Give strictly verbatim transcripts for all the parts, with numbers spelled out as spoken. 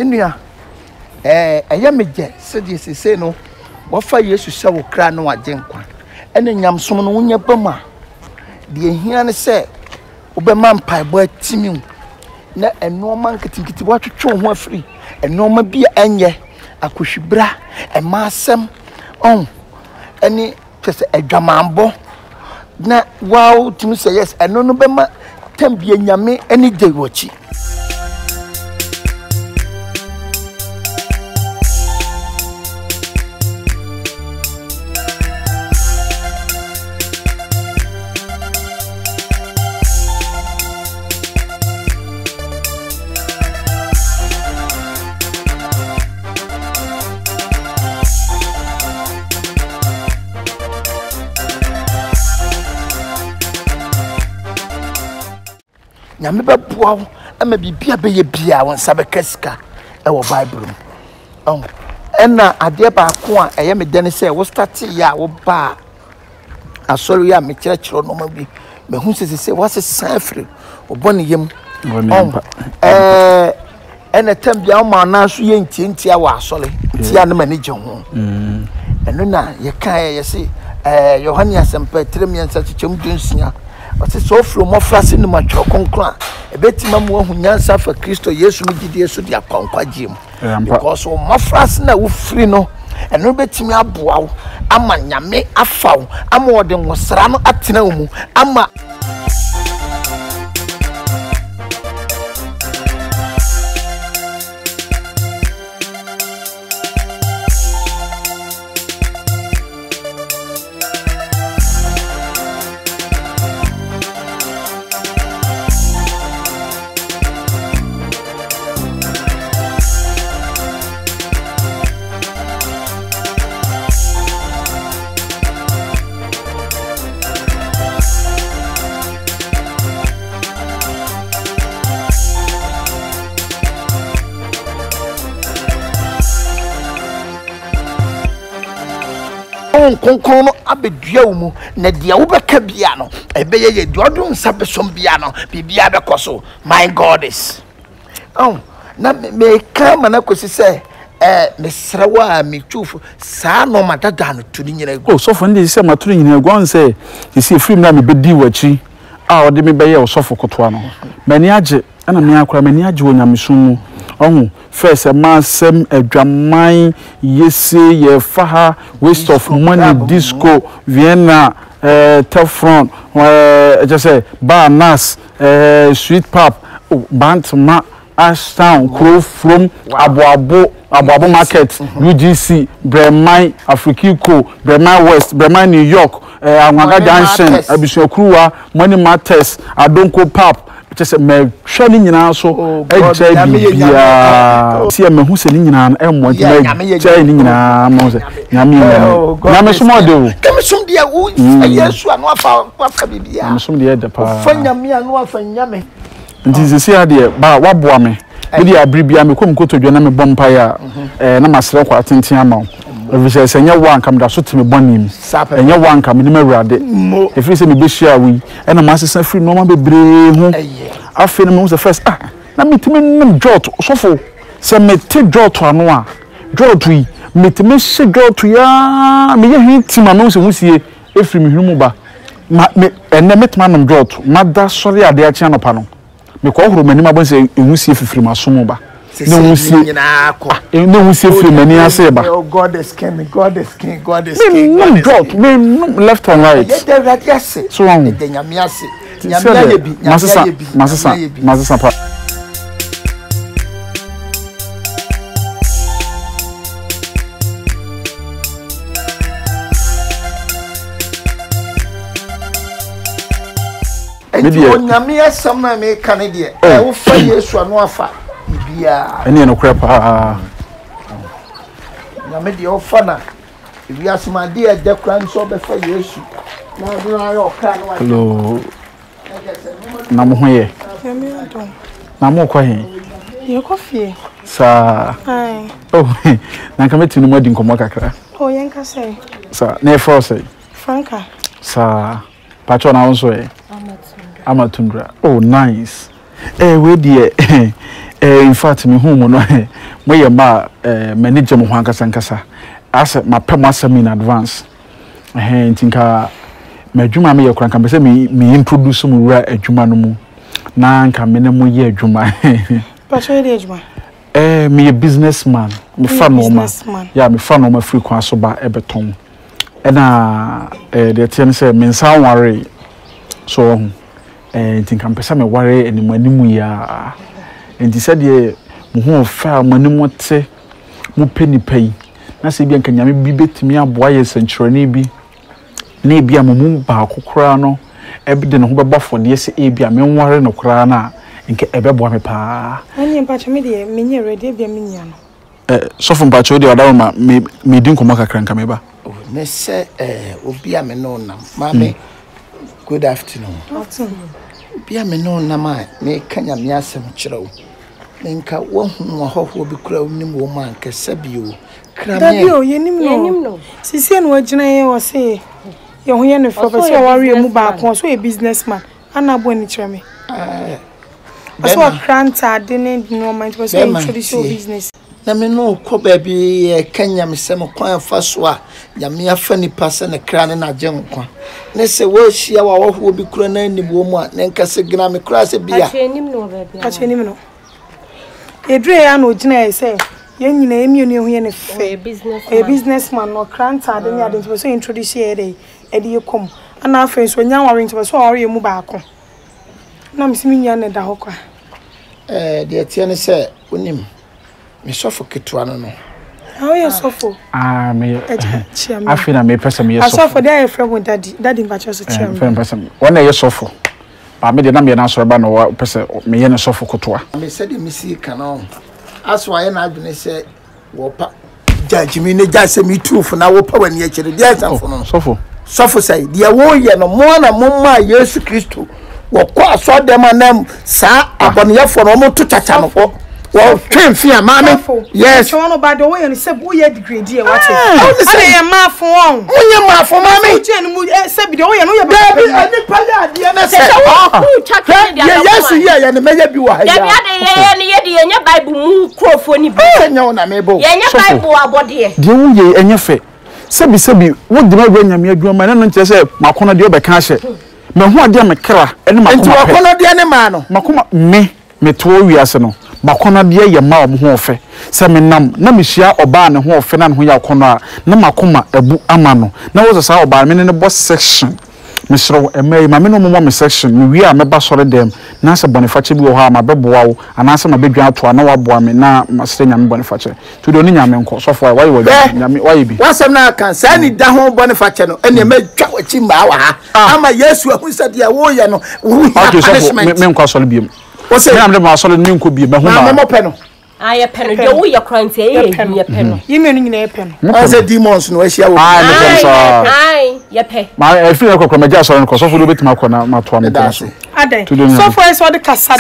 Minua eh eya meje se de sese no wo fa Yesu se wo kra no agenkwa ene nyamsom no wonya bama de ehia ne se obema mpaebo atimi na enoma nkitinkiti watwetwe ho afiri enoma bia enye akohwibra ema asem on eni pese adwamambo na wow timi say yes eno no bema tambia nyame eni jewochi nyame beboa wo ama bibia be ye bia won sabekasika e wo bible oh ena ade ba ko a eye me dene se wo start ya wo ba asori ya me kire kire no ma bi me hu se se wo se sanfre wo bone yem eh ena tambia wo ma na so ye ntientia wo asori tia na mani je ho mm eno na ye kan ye se eh Yohane asempa tremiansa chichem dunsia What's so from more flash in the match or concla? A betty mamma who yansa for Christo, yes, we did yes to the conquer Jim. Because so more flash now free no, and no betty me up wow. I'm a yame a foul. I'm more than was rano at Tinomu. I'm a konkon no abedua wo mu na dia wo beka bia no ebeye ye dodun sabesom bia no bibia bekoso my goddess oh na me kama na kosi se eh mesrawa me chufu sa no madada no tuni nyina ego oh so for ndi se matuni nyina ego on se isi free na me bedi wachi a ode me beye osofo kotoa no mani age ana me akora mani age wo nyamesum mu oh first a massem adwaman yese ye faha waste of money disco Vienna uh Teflon uh just say bar nas uh sweet pop bantma Ashtown crow from Abuabo Abuabo market U G C Bremai Afrikiko Bremai West Bremai New York uh Amwaga Junction Abisuakruwa Money Matters Adonko pop just me hwani nyina so eja bibia see me hu se ni nyina e mo je ni nyina mo se nyame nyame so mo de o kame som de wo Yesu anu afa afa bibia nyame som de de pa fa nyame anu afa nyame nti se ade ba waboa me bi abribia me kom kotodwa na me bompa ya eh na masere kwa atenten ama Every say nya wan kam da so teme bonim enya wan kam ni mawurade efiri se me be hia wi e na masesa free no ma bebre ho afi no me the first ah na metime nim jot sofo se me te jot ano a jot wi metime hye jot ya me ye hitima me so husie efiri me hunu ba me enne metima nam jot mada sori ade a chia no pa no me ko horo mani ma bon se ehusie fifiri masomo ba no husie no husie firi mani ase ba oh God is king God is king God is king no jot me left and right ye dey right yes so on de nyame ase nyame ye bi masasa masasa masasa pa enti onyame asam na me kan de e wo fa Yesu anu afa bibia ene no kra pa nyame de ofa na ebi asma de e de kra nso be fa Yesu na do na yo kra no hello na mo hoye na mo kwa he ye kofie sa ai oh na ka meti no modi nkomo kakra oh yen ka say sa na e for say Franka sa pacho na won so e Tundra. Oh, nice. Eh, we dear. Eh, in fact, me home no eh mo ye ma eh manager mo hwan kasa nkasa. Asa ma pɛ mo asɛm in advance. Eh ntinka ma adwuma me ye kran kan be say me me introduce mo wura adwuma no mu. Na nka me ne mo ye adwuma. Pa so ye adwuma. Eh me a businessman. Me fa no ma. Yeah, me fa no ma free kwan so ba ebeton. E na eh de tie ne say me nsa ware. So eh ntinka mpesa me ware animu animu ya. Enti said ye mo ho fa manimu te mo peni pai na se bia nka nyame bi betimi aboa ye senkyerene bi na e bia mo mu ba kokora no e bi de no ho beba fode se e bia me nware no kora na nke e beboa me pa ani mpacho me de me nye ready e bia me nya no eh so fo mpacho de odawo ma me me din komo kakra nka me ba ne se eh obi a me no nam ma me good afternoon afternoon obi a me no nam a me kanya me asem kyerɛw Nenka wohu ahoho bi kura nim wo man kesa bio kra me Dabio yenim no yenim no sisi no agina ye wo se ye ho ye ne fo be so worry mu ba kon so a businessman ana bo ni kyerɛ me eh so kranta de ne no mind was a traditional business na me no ko ba bi Kenya me se mo kwan fa so a ya me afa ni pasa na kra ne na je nkwa ne se wo hia wa ahoho bi kura na nim wo mu a nenka se gina me kura se bia achenim no ba bia achenim no Edre ya no gina e say yen nyina emi onu ehu ye ne fe business a businessman no kranta de nya de so introduce ye dey e de yekom ana afen so nya ware nti so ware mu ba ko na msimi nya ne da hokwa eh de tie ne say onim me sofo ketwa no no how ye sofo ah me afina me pesa me sofo sofo dey friend with daddy daddy mbacho so chiam friend pesa wona ye sofo ba me de na me na so ba no pesa me ye ne sofo kotoa me said me see kana aso aye na adwene se wo pa judge me ne jase me truth na wo pa wani akire dia sanfo no sofo sofo say dia wo ye no mo na mo ma Yesu Kristo wo kwa so dem anam sa aboneyefo no mo to chacha no wo twem fi amame yes so no ba do wo ye no se bo ye degrade e wate o ye ma fo on o ye ma fo mame o je no mu se bi de wo ye no ye ba ani pa ya de na se ye Yesu ye ye ne meya bi wa ha ya ya de ye ne ye de ye nya bible mu krofo ni bi nya na mebo ye nya bible abode de wo ye enye fe sebi sebi wo de ma gwa nyame adwuma na no nkyere se makono de obeka hye me ho ade me kra ene makoma enti makono de ne ma no makoma me me to wiase no makona de ye ma om ho ofe se me nam na me hia oba ne ho ofe na ne ho ya kono a na makoma abu ama no na wo sa oba me ne ne boss section me sro emai ma me no mo me section me wi a me ba sore dem na se boniface bi wo ha ma beboa wo ana se ma bedwan ato na waboa me na ma se nyame boniface to do ni nyame nko so fo why wo nyame why bi wasem na kan sa ni da ho boniface no ene ma twa wachi ma wa ha ama Yesu ahu se de wo ye no wo punishment me nko sole biem what's it? I'm not solid new could be my home. Peno. I a pen, do your crime, say, a pen. You mean a pen? I said demons, no, she will. I, your pay. My, I feel like I'm just on because of a bit my corner, my twin. Ade. So far as what the Cassad.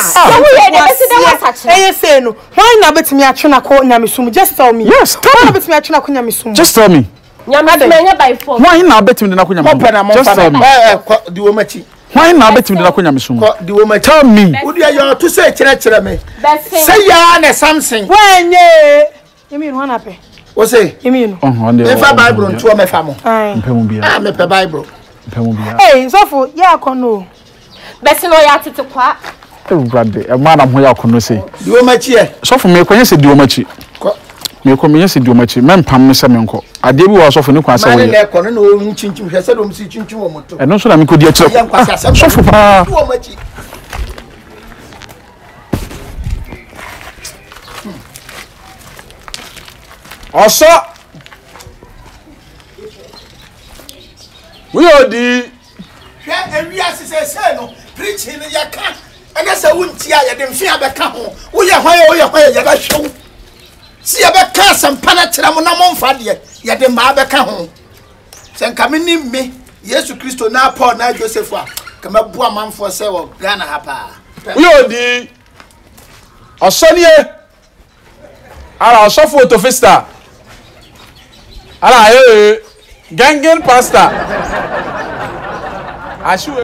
I say no. Why not bet me at Chunaco Yamisum? Just tell me. Yes, tell me at Chunaco Yamisum. Just tell me. Yamada by four. Why not bet me the Nakunya? Just tell me. The woman. Why not bet me the Nakunya Misum? The woman tell me. Would you to say chere me? Say ya something. When ye you mean one happy? What say? You mean? If I Bible to me famo. Ah, me pe Bible. Hey, so for ya kono. Besi no ya tete kwa. Brother, a man am ho ya kono say. The woman here. So for me kwanya say the woman chi. Me ko me say the woman chi. Men pam me say me nko. Ade bi wo so for ne kwa say we. Man na kono no nchinchim hwe say do msi chinchim wo moto. E no so na me ko di a kire. So for pa. Oso we odi hwe ewi asese se no preaching ya ka ene se wuntia ya de mfia be ka ho wo ye hwan wo ye hwan ya ba hwew si ya be ka sampana kira mo na mo mfa de ya de ma be ka ho se nka me ni me Yesu Kristo na Paul na Joseph a ka mabu amanfo se wo Ghana ha pa we odi oso nie ara oso photo festa ala eh gangen pasta. Asu